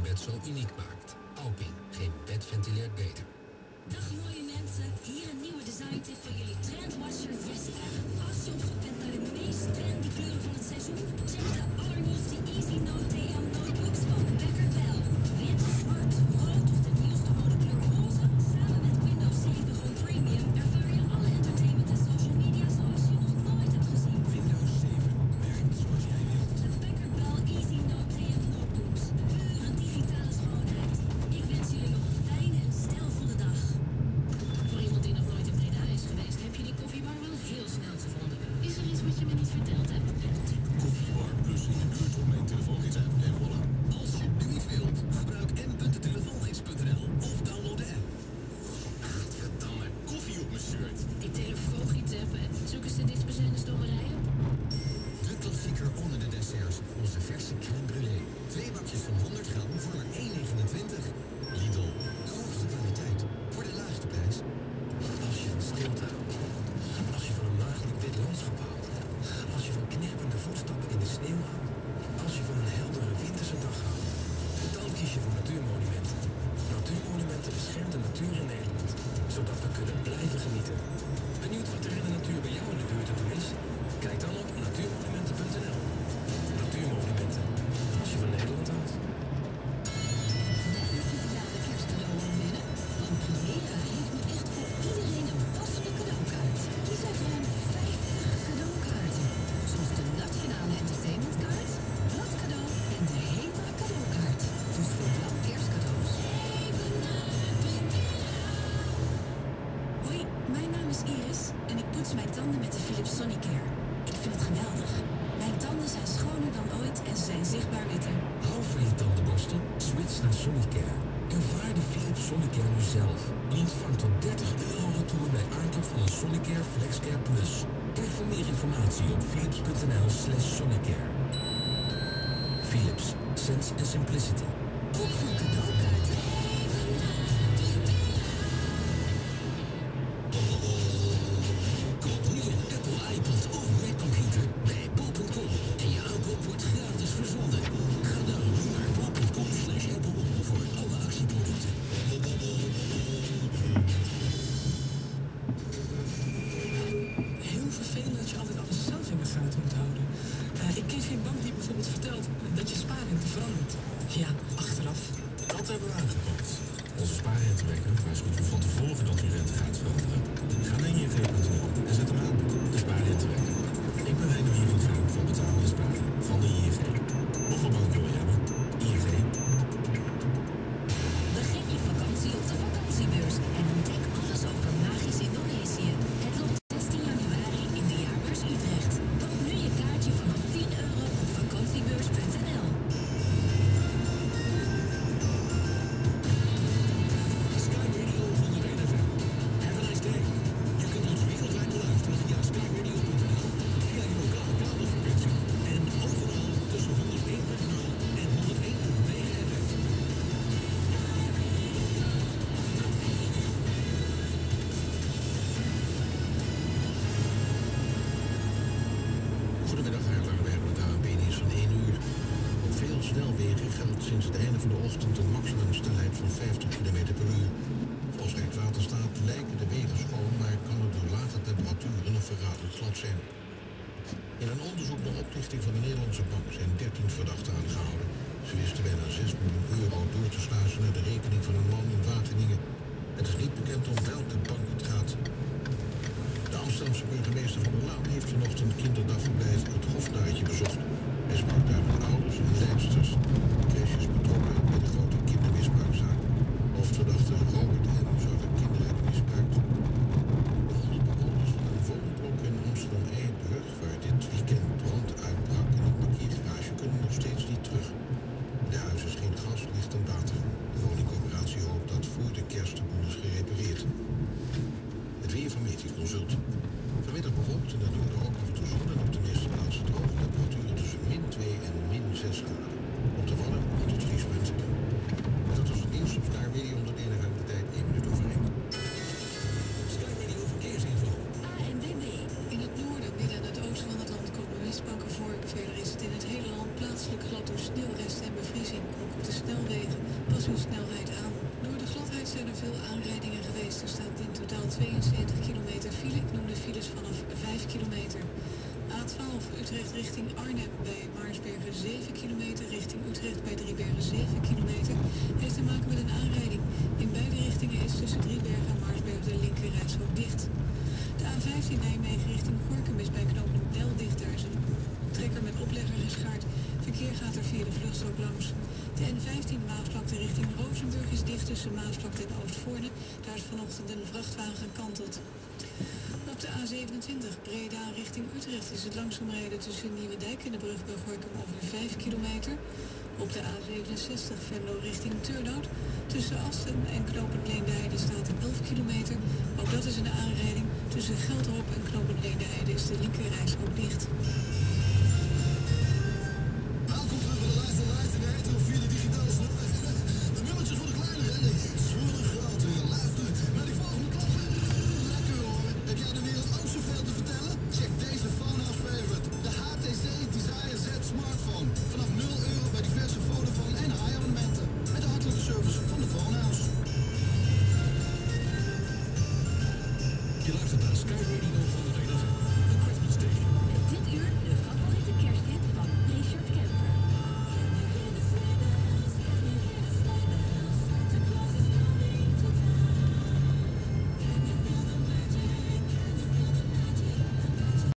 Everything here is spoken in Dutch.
bed zo uniek maakt. Alping, geen bed ventileert beter. Dag mooie mensen, hier een nieuwe designtip voor jullie trendwasher Jessica. Als je op zoek bent naar de meest trendy kleuren van het seizoen, check de allernieuwste Easy Note TM notebooks van Becker Bell. Wit, zwart, rood of de nieuwste modekleur roze. Samen met Windows 7 Home Premium ervaar je alle entertainment en social media zoals je nog nooit hebt gezien. Windows 7 werkt zoals jij wilt. De Becker Bell Easy Note TM notebooks. Pure digitale schoonheid. Ik wens jullie nog een fijne en stijlvolle dag. Voor iemand die nog nooit in Breda is geweest, heb je die koffiebar wel heel snel gevonden. Is er iets wat je me niet verteld hebt? Koffiebar plus in de buurt op mijn telefoongids-app en voilà. Als je nu iets wilt, gebruik m.telefoongids.nl of download de app. Gadverdamme, koffie op mijn shirt. Die telefoongids-app, hè? Zoeken ze dichtstbijzijnde stommerijen? De klassieker onder de desserts, onze verse crème brûlée. 2 bakjes van 100 gram voor maar 1,29. Lidl, de hoogste kwaliteit voor de laagste prijs. Als je van stilte houdt, als je van een maagdelijk wit landschap houdt, als je van knippende voetstappen in de sneeuw houdt, als je van een heldere winterse dag houdt, dan kies je voor Natuurmonumenten. Natuurmonumenten beschermt de natuur in Nederland, zodat we kunnen blijven genieten. Benieuwd wat er in de natuur bij jou in de buurt te doen is? Kijk dan op natuurmonumenten.nl. Natuurmonumenten, als je van Nederland houdt. Digitale kerstcadeau winnen? Want Primera heeft nu echt voor iedereen een passende cadeaukaart. Kies uit ruim 50 cadeaukaarten. Zoals de Nationale Entertainmentkaart, Bladcadeau en de HEMA cadeaukaart. Dus voor jouw kerstcadeaus even naar Primera. Hoi, mijn naam is Iris en ik poets mijn tanden met de Philips Sonicare. Ik vind het geweldig. Mijn tanden zijn schoner dan ooit en ze zijn zichtbaar witter. Hou van je tandenborstel? Switch naar Sonicare. Ervaar de Philips Sonicare nu zelf. En ontvang tot €30 retour bij aankoop van een Sonicare FlexCare Plus. Kijk voor meer informatie op philips.nl/Sonicare. Philips, sense and simplicity. Ook voor cadeaukaarten. Koop nu een Apple iPad of Mac computer bij bol.com en je aankoop wordt gratis verzonden. Ga daarom nu naar bol.com/Apple voor alle actieproducten. Heel vervelend dat je altijd alles zelf in de gaten moet houden. Ik ken geen bank die bijvoorbeeld vertelt dat je spaarrente verandert. Ja, achteraf. Dat hebben we aangepakt. Onze spaarrentewekker waarschuwt u van tevoren dat uw rente gaat veranderen. Ga naar ING.nl en zet hem aan. De spaarrentewekker. Ik ben Reiner Wierenveen van Betalen en Sparen van de ING. Of wat bank wil je hebben? ING. Begin je vakantie op de vakantiebeurs en ontdek alles over magisch Indonesië. Het loopt 16 januari in de Jaarbeurs Utrecht. Koop nu je kaartje vanaf €10 op vakantiebeurs.nl. Sky Radio 101 FM. Have a nice day. Je kunt ons wereldwijd beluisteren via skyradio.nl, via je lokale kabelfrequentie en overal tussen 101.0 en 101.9 FM. Goedemiddag, hartelijk bij het ANP-nieuws van 1 uur. Op veel snelwegen geldt sinds het einde van de ochtend een maximumsnelheid van 50 km per uur. Volgens Rijkswaterstaat lijken de wegen schoon, maar kan het door lage temperaturen nog verraderlijk glad zijn. In een onderzoek naar oplichting van de Nederlandse bank zijn 13 verdachten aangehouden. Ze wisten bijna €6 miljoen door te sluizen naar de rekening van een man in Wageningen. Het is niet bekend om welke bank het gaat. De Amsterdamse burgemeester Van der Laan heeft vanochtend kinderdagverblijf Het Hofnaartje bezocht. Hij sprak daar met ouders en leidsters. Crèches betrokken bij de grote kindermisbruikzaak. Hoofdverdachte Robert M. zou de kinderen hebben misbruikt. De 100 bewoners van een woonblok in Amsterdam-Eiburg, waar dit weekend brand uitbrak in een parkeergarage, kunnen nog steeds niet terug. In de huis is geen gas, licht en water. De woningcorporatie hoopt dat voor de kerst de boel is gerepareerd. Het weer van Meteoconsult. Vanmiddag bewolkt en daardoor ook af en toe zon en op de meeste plaatsen droog. Temperaturen tussen -2 en -6 graden. zijn snelheid aan. Door de gladheid zijn er veel aanrijdingen geweest. Er staat in totaal 72 kilometer file. Ik noem de files vanaf 5 kilometer. A12 Utrecht richting Arnhem bij Maarsbergen 7 kilometer. Richting Utrecht bij Driebergen 7 kilometer. Heeft te maken met een aanrijding. In beide richtingen is tussen Driebergen en Maarsbergen de linkerrijstrook dicht. De A15 Nijmegen richting Gorinchem is bij knooppunt Del dicht. Daar is een trekker met oplegger geschaard. Verkeer gaat er via de vluchtstrook langs. De N15 Maasvlakte richting Rozenburg is dicht tussen Maasvlakte en Oostvoorne. Daar is vanochtend een vrachtwagen gekanteld. Op de A27 Breda richting Utrecht is het langzaam rijden tussen Nieuwedijk en de brug bij Gorinchem over 5 kilometer. Op de A67 Venlo richting Turnhout tussen Asten en knooppunt Leendeheide staat 11 kilometer. Ook dat is een aanrijding. Tussen Gelderop en knooppunt Leendeheide is de linkerrijstrook dicht. Welkom terug bij de laatste lijst in de heterofiele digitale snelheid. De nummertjes worden kleiner en de hits worden groter. Luister naar die volgende klappen. Lekker hoor. Heb jij de wereld ook zoveel te vertellen? Check deze Phonehouse favorite. De HTC Desire Z smartphone. Vanaf €0 bij diverse Vodafone en Hi-abonnementen. Met de hartelijke service van de Phonehouse. Je luistert naar